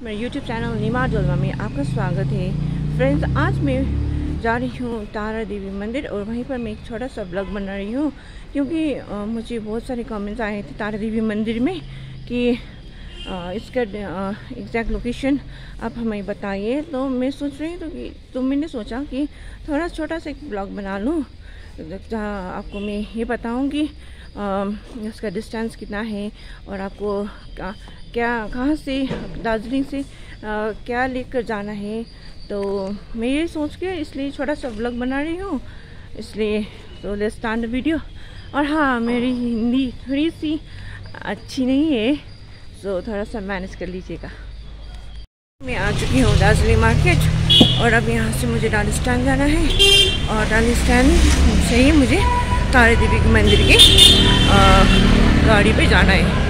मेरे YouTube channel नीमा जलवा में आपका स्वागत है। फ्रेंड्स, आज मैं जा रही हूँ तारा देवी मंदिर और वहीं पर मैं एक छोटा सा ब्लॉग बना रही हूँ क्योंकि मुझे बहुत सारे कमेंट्स आए थे तारा देवी मंदिर में कि इसका एग्जैक्ट लोकेशन आप हमें बताइए। तो मैं सोच रही हूँ तो मैंने सोचा कि थोड़ा छोटा सा एक ब्लॉग बना लूँ जहाँ आपको मैं ये बताऊँगी उसका डिस्टेंस कितना है और आपको कहाँ से दार्जिलिंग से क्या लेकर जाना है। तो मैं ये सोच के इसलिए छोटा सा ब्लॉग बना रही हूँ, इसलिए तो लेट्स स्टार्ट द वीडियो। और हाँ, मेरी हिंदी थोड़ी सी अच्छी नहीं है, तो थोड़ा सा मैनेज कर लीजिएगा। मैं आ चुकी हूँ दार्जिलिंग मार्केट और अब यहाँ से मुझे डाली स्टैंड जाना है और डाली स्टैंड से ही मुझे तारा देवी के मंदिर की गाड़ी पे जाना है।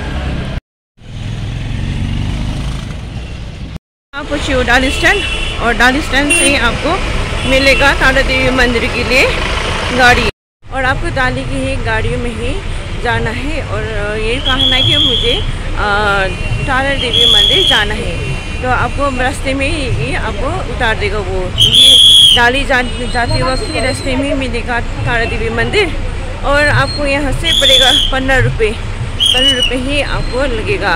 आप पहुँचे डाली स्टैंड और डाली स्टैंड से ही आपको मिलेगा तारा देवी मंदिर के लिए गाड़ी और आपको डाली की ही गाड़ियों में ही जाना है। और ये कहना है कि मुझे तारा देवी मंदिर जाना है, तो आपको रास्ते में ही आपको उतार देगा। वो ये डाली जाते वक्त ही रास्ते में मिलेगा तारा देवी मंदिर और आपको यहाँ से पड़ेगा 15 रुपये ही आपको लगेगा।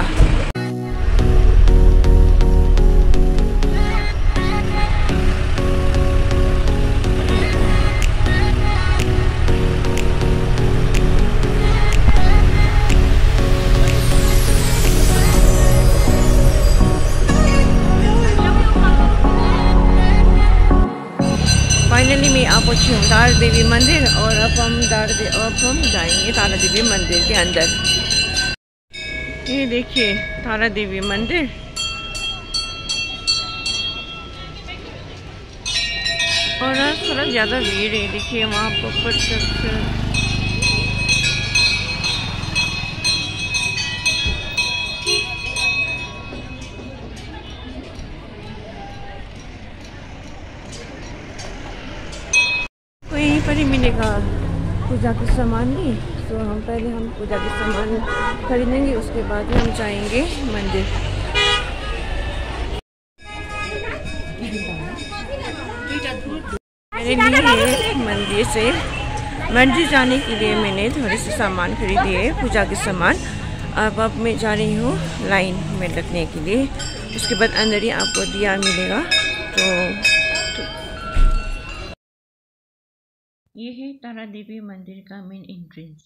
फाइनली मैं आप पहुँची हूँ तारा देवी मंदिर और अब हम जाएंगे तारा देवी मंदिर के अंदर। ये देखिए तारा देवी मंदिर और आज थोड़ा ज़्यादा भीड़ है। देखिए वहाँ पर यहीं पर ही मिलेगा पूजा के सामान ही। तो हम पूजा के सामान खरीदेंगे, उसके बाद ही हम जाएंगे मंदिर। मेरे लिए मंदिर जाने के लिए मैंने थोड़े से सामान खरीदे है, पूजा के सामान। अब मैं जा रही हूँ लाइन में लगने के लिए, उसके बाद अंदर ही आपको दिया मिलेगा। तो ये है तारा देवी मंदिर का मेन एंट्रेंस।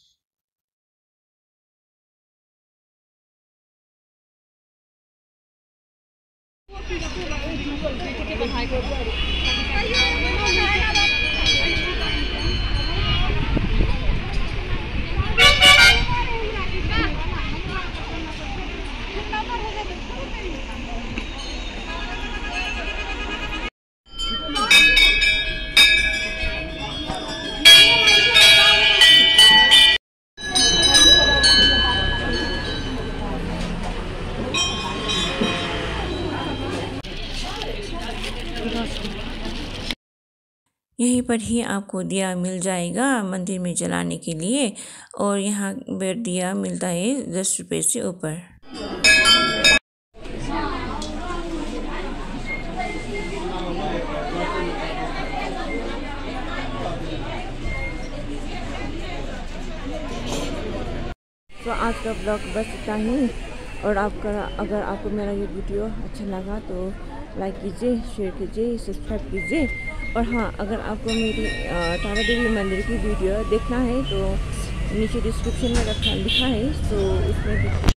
यहीं पर ही आपको दिया मिल जाएगा मंदिर में जलाने के लिए और यहाँ पर दिया मिलता है 10 रुपये से ऊपर। तो आज का ब्लॉग बस इतना ही और अगर आपको मेरा ये वीडियो अच्छा लगा तो लाइक कीजिए, शेयर कीजिए, सब्सक्राइब कीजिए। और हाँ, अगर आपको मेरी तारा देवी मंदिर की वीडियो देखना है तो नीचे डिस्क्रिप्शन में लिखा है, तो उसमें